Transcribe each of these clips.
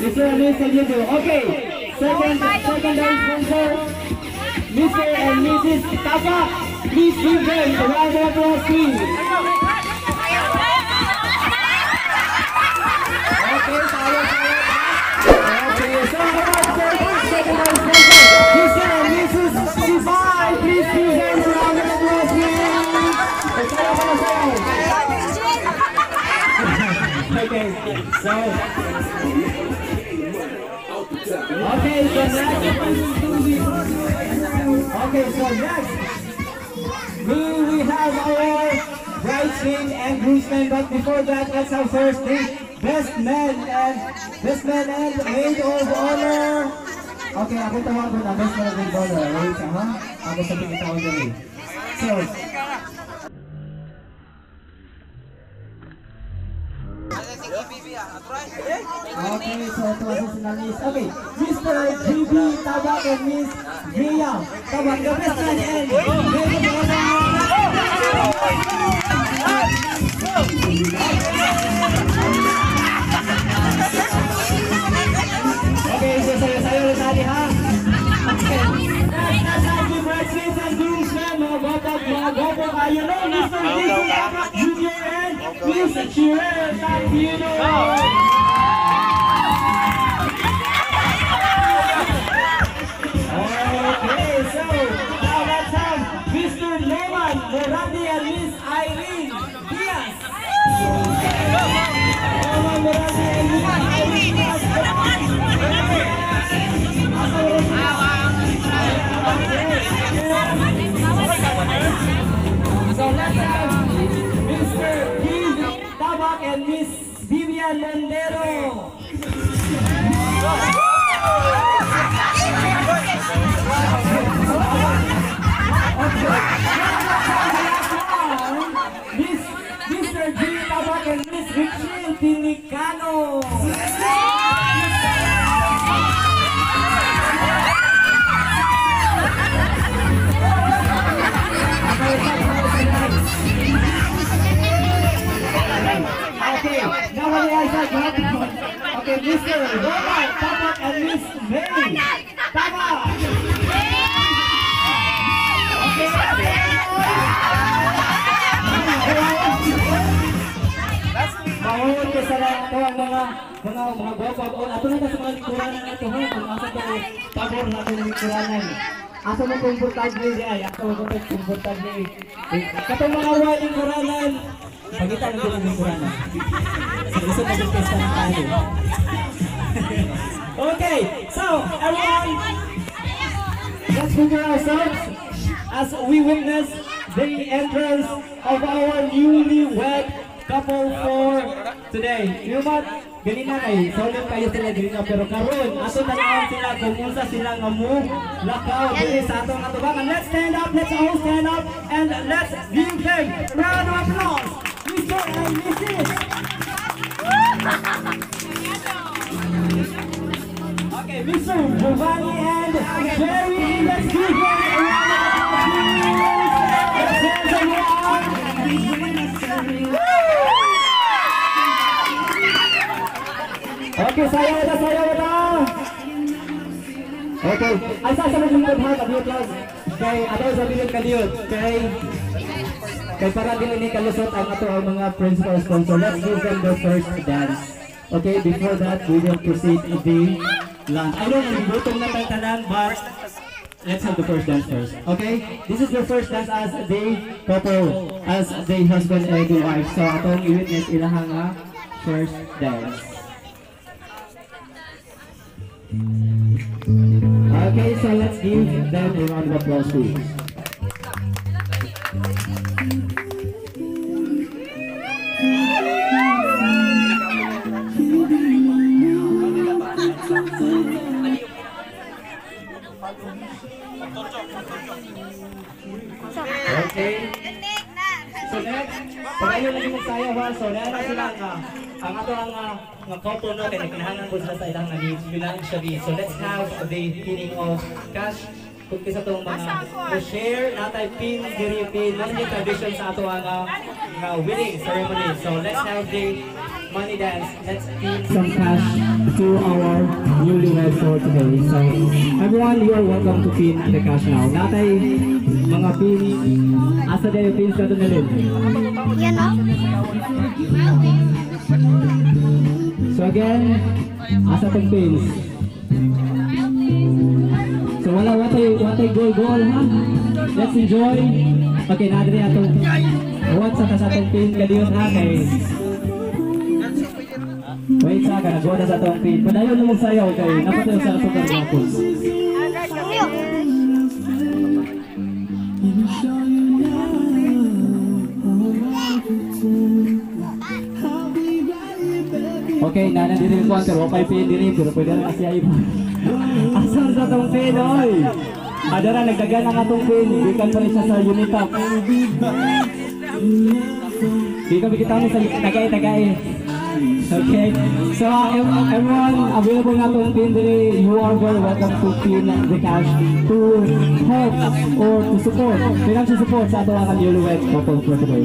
Mr. and Miss Salyudo. Okay, secondary sponsor, Mr. and Mrs. Tapa. Please give them a round of applause, please. Okay, so secondary sponsor, Mr. and Mrs. Sibay. Please give them a round of applause, please. Okay, so next we have our bridesmaid and groomsmen, but before that, let's have first the best man and maid of honor. Okay, ako tawag na best man and maid of honor. Wait, ha? Ako sa tingin dali. So, okay, so ito ang sinalis. Okay, Mr. GB Tabak and Miss Gia Tabak, the best man and maid of honor. Okay, so sayo ulit natin, ha? Okay, let's have the bridesmaids and groomsmen, mga gopo kayo, no? Mr. GB Tabak Jr. and Miss Chirel Tapino. Okay, so now let's have Mr. Norman Morandi and Miss Irene Diaz. Norman Morandi and Miss Irene Diaz. So let's have Mr. Keith Tabak and Miss Vivian Mondero. Mr. G. Tabak and Miss Richelle Tinicano. Okay, okay, Mr. Robert Tabak and Miss May Tabak. Mahal ko sa lahat ito ang mga guwapo. Ato na sa mga likuranan ito, ha? Kung asa ito, pabor natin ang likuranan. Asa mo komportable ay, asa mo komportable. Katong mga wala likuranan, pagkita mo din ang likuranan. Sa gusto mag-testa ng tayo. Okay, so everyone, let's prepare ourselves as we witness the entrance of our newlywed couple for today. You know what? Ganina kay, solid kayo sila ganina, pero karon ato tanawan sila kung unsa sila nga mo lakaw diri sa atong atubangan. Let's stand up, let's all stand up, and let's give them a round of applause. Mr. and Mrs. Okay, Mr. Giovanni and Jerry, let's give them a round of applause. Okay, sayaw na. Okay, ay sa mo lingkod ha, kadiyot lang. Kay ato sa bilog kadiyot. Kay para dili ni kalusot ang ato ang mga principal sponsor. Let's give them the first dance. Okay, before that we will proceed the lunch. I know nagutom na tayo tanan, but let's have the first dance first. Okay, this is the first dance as the couple, as the husband and the wife. So atong i-witness ilahang first dance. Okay, so let's give them a round of applause, please. Okay. So next, pagayon lagi magsayaw ha. So nara sila ang ato ang couple no, kaya kinahangan po sila sa ilang financially. So let's have the pinning of cash. Kung kisa itong mga share natay pin, diri pin, mga tradition sa ato ang wedding ceremony. So let's have the money dance. Let's give some cash to our newlyweds for today. So everyone, you are welcome to pin the cash now. Natay mga pin, asa day yung pins natin nilin? Yan o. So again, asa tong pins? So wala watay goal ha. Let's enjoy. Okay, nadri atong what sa kasatong pin kadiyot ha kay. Wait sa kana goda sa atong pin. Padayon mo sayaw kay napatayo sa sugar napos. Okay, nandirin ko pero okay pin diri pero pwede na kasi ay. Asar sa tong pin oy. Adara nagdagan ang atong pin, gikan pa rin siya sa Unitap. Di kami kita mo sa tagay. Okay, so everyone available na itong pin diri, you are very welcome to pin the cash to help or to support, financial support sa ato ang newlywed couple for today.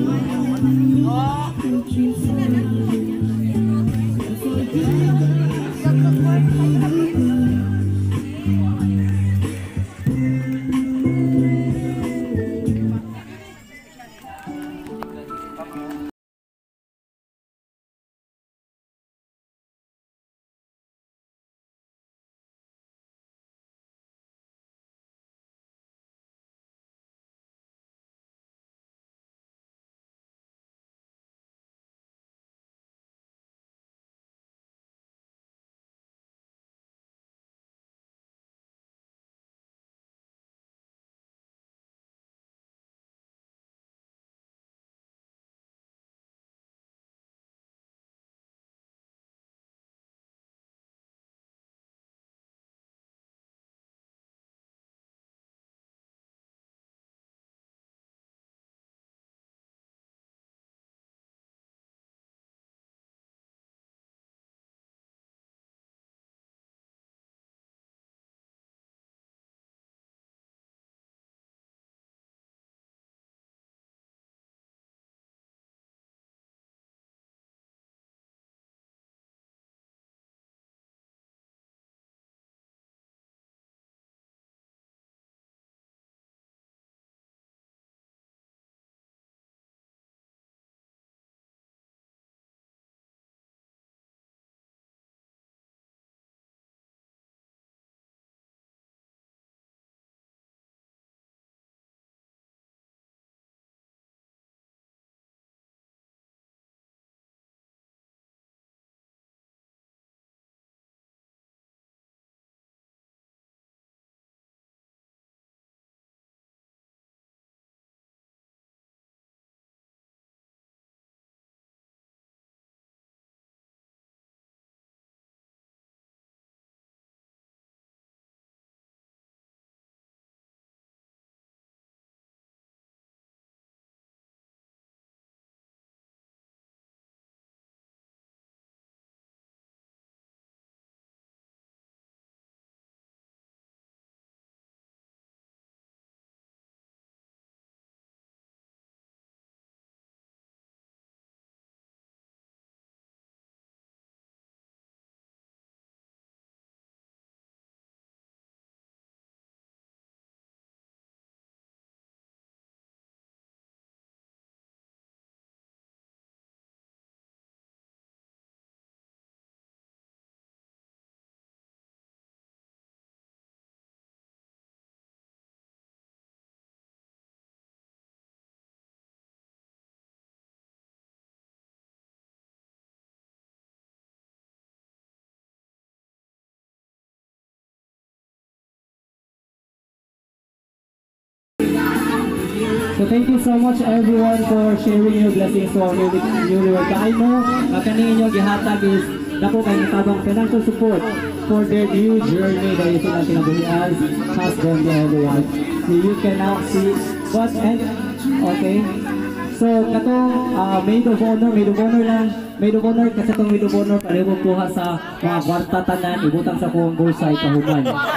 So thank you so much everyone for sharing your blessings to our newlywed. I know na kaning inyong gihatag is dako kay natabang financial support for their new journey dahil sila kinabuhi as husband and everyone. So you can now see what and okay. So katong maid of honor lang. Maid of honor kasi itong maid of honor pareho kuha sa mga kwarta tanan ibutang sa kong bulsa ikahuman.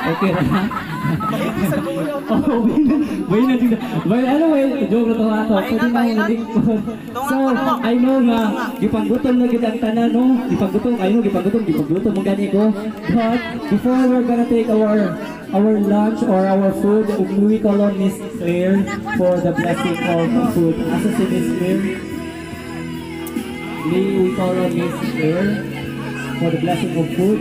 Okay ra. Oh, bay na dito. Bay ano bay joke to ato. Pwede na yung lingkod. So, I know nga gipanggutom na gid ang tanan no. Gipanggutom, I know gipanggutom mo gani ko. But before we're gonna take our lunch or our food, we call on Miss Claire for the blessing of food. Asa si Miss Claire? We call on Miss Claire for the blessing of food.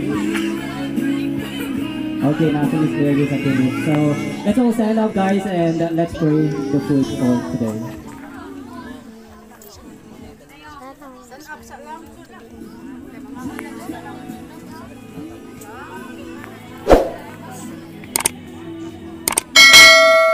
Okay, nasa Miss Claire is again. So, let's all stand up guys and let's pray the food for today.